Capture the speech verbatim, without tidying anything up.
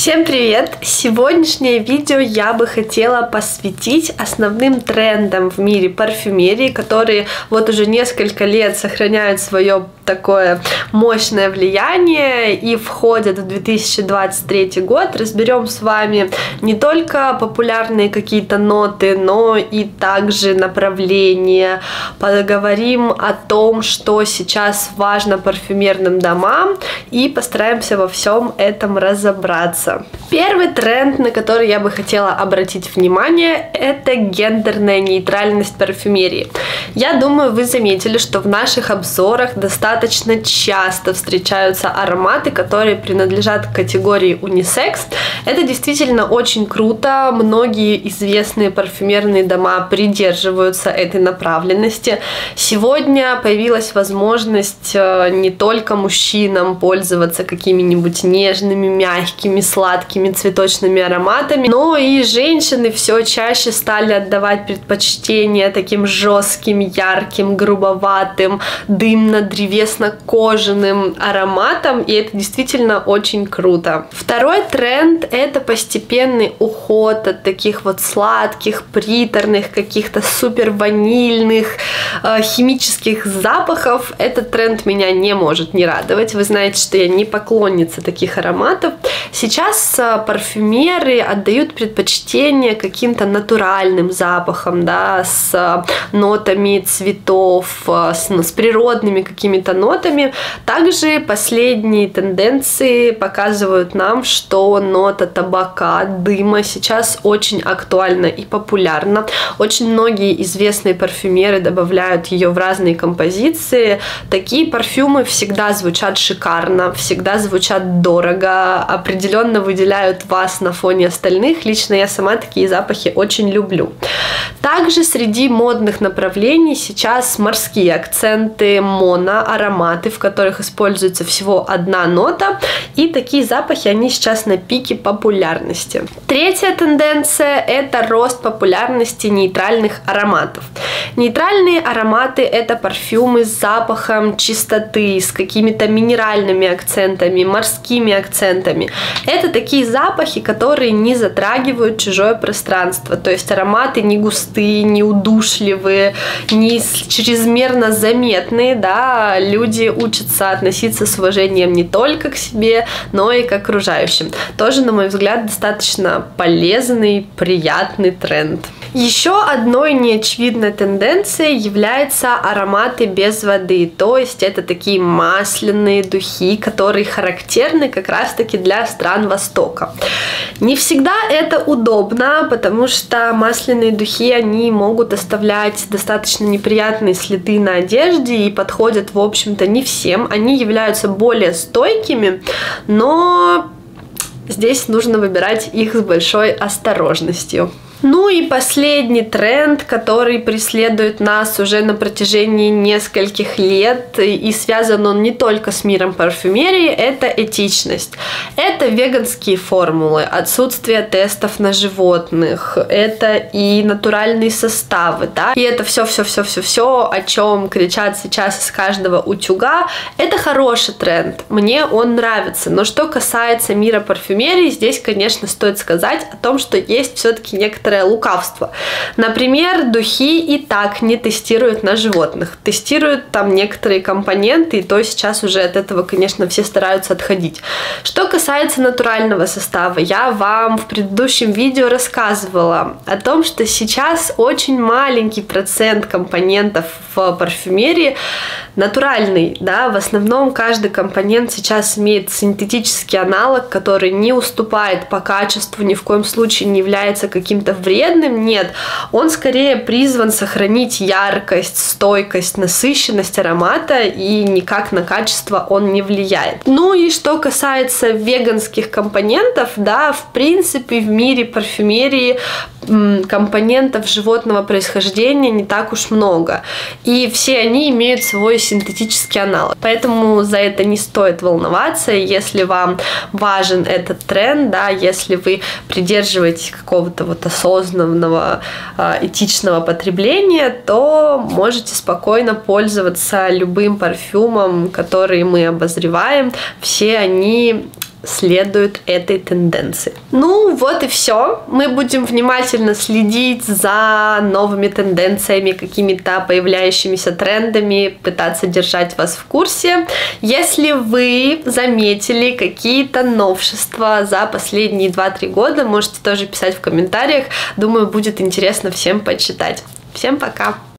Всем привет! Сегодняшнее видео я бы хотела посвятить основным трендам в мире парфюмерии, которые вот уже несколько лет сохраняют свое такое мощное влияние и входят в две тысячи двадцать третий год. Разберем с вами не только популярные какие-то ноты, но и также направления. Поговорим о том, что сейчас важно парфюмерным домам, и постараемся во всем этом разобраться. Первый тренд, на который я бы хотела обратить внимание, это гендерная нейтральность парфюмерии. Я думаю, вы заметили, что в наших обзорах достаточно часто встречаются ароматы, которые принадлежат к категории унисекс. Это действительно очень круто. Многие известные парфюмерные дома придерживаются этой направленности. Сегодня появилась возможность не только мужчинам пользоваться какими-нибудь нежными, мягкими, сладкими цветочными ароматами, но и женщины все чаще стали отдавать предпочтение таким жестким, ярким, грубоватым, дымно-древесно-кожаным ароматам, и это действительно очень круто. Второй тренд — это постепенный уход от таких вот сладких, приторных, каких-то супер ванильных, э, химических запахов. Этот тренд меня не может не радовать. Вы знаете, что я не поклонница таких ароматов. Сейчас парфюмеры отдают предпочтение каким-то натуральным запахам, да, с нотами цветов, с, с природными какими-то нотами. Также последние тенденции показывают нам, что нота табака, дыма сейчас очень актуальна и популярна. Очень многие известные парфюмеры добавляют ее в разные композиции. Такие парфюмы всегда звучат шикарно, всегда звучат дорого, определенно выделяют вас на фоне остальных. Лично я сама такие запахи очень люблю. Также среди модных направлений сейчас морские акценты, моноароматы, в которых используется всего одна нота, и такие запахи, они сейчас на пике популярности. Третья тенденция — это рост популярности нейтральных ароматов. Нейтральные ароматы — это парфюмы с запахом чистоты, с какими-то минеральными акцентами, морскими акцентами. Это такие запахи, которые не затрагивают чужое пространство, то есть ароматы не густые, не удушливые, не чрезмерно заметные, да, люди учатся относиться с уважением не только к себе, но и к окружающим. Тоже, на мой взгляд, достаточно полезный, приятный тренд. Еще одной неочевидной тенденцией являются ароматы без воды, то есть это такие масляные духи, которые характерны как раз-таки для стран Востока. Не всегда это удобно, потому что масляные духи, они могут оставлять достаточно неприятные следы на одежде и подходят, в общем-то, не всем. Они являются более стойкими, но здесь нужно выбирать их с большой осторожностью. Ну и последний тренд, который преследует нас уже на протяжении нескольких лет, и связан он не только с миром парфюмерии, это этичность. Это веганские формулы, отсутствие тестов на животных, это и натуральные составы, да, и это все-все-все-все-все, о чем кричат сейчас из каждого утюга. Это хороший тренд, мне он нравится, но что касается мира парфюмерии, здесь, конечно, стоит сказать о том, что есть все-таки некоторые лукавство. Например, духи и так не тестируют на животных. Тестируют там некоторые компоненты, и то сейчас уже от этого, конечно, все стараются отходить. Что касается натурального состава, я вам в предыдущем видео рассказывала о том, что сейчас очень маленький процент компонентов в парфюмерии натуральный, да, в основном каждый компонент сейчас имеет синтетический аналог, который не уступает по качеству, ни в коем случае не является каким-то вредным, нет, он скорее призван сохранить яркость, стойкость, насыщенность аромата, и никак на качество он не влияет. Ну и что касается веганских компонентов, да, в принципе в мире парфюмерии компонентов животного происхождения не так уж много, и все они имеют свой синтетический аналог, поэтому за это не стоит волноваться. Если вам важен этот тренд, да, если вы придерживаетесь какого-то вот осознанного, этичного потребления, то можете спокойно пользоваться любым парфюмом, который мы обозреваем. Все они следуют этой тенденции. Ну вот и все. Мы будем внимательно следить за новыми тенденциями, какими-то появляющимися трендами, пытаться держать вас в курсе. Если вы заметили какие-то новшества за последние два-три года, можете тоже писать в комментариях. Думаю, будет интересно всем почитать. Всем пока!